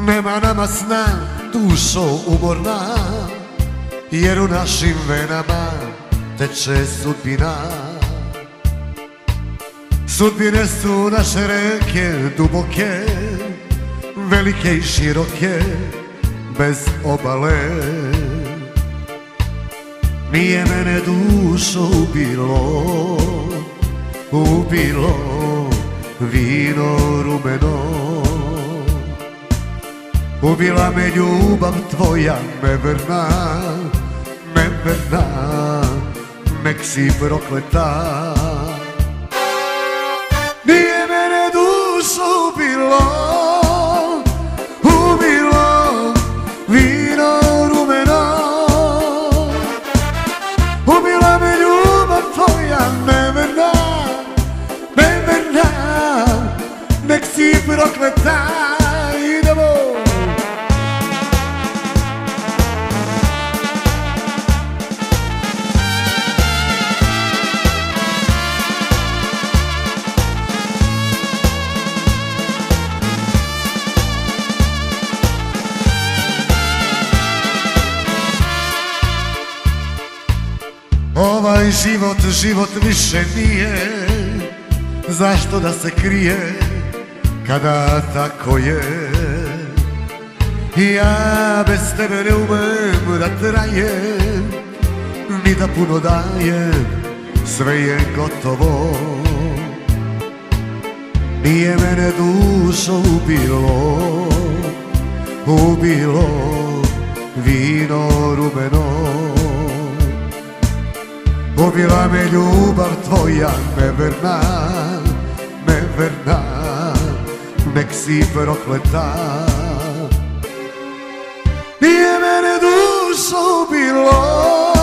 Nema nama sna, dušo umorna, jer u našim venama teče sudbina. Sudbine su naše reke duboke, velike i široke, bez obale. Nije mene dušo ubilo vino rumeno. Ubila me ljubav tvoja neverna, nek si prokleta. Nije mene dušo ubilo vino rumeno. Ubila me ljubav tvoja neverna, nek si prokleta. Idemo! Ovaj život više nije, zašto da se krije kada tako je. Ja bez tebe ne umem da trajem, ni da puno dajem, sve je gotovo. Nije mene dušo ubilo vino rumeno. Ubila me ljubav tvoja neverna, nek si prokleta. Nije mene dušo ubilo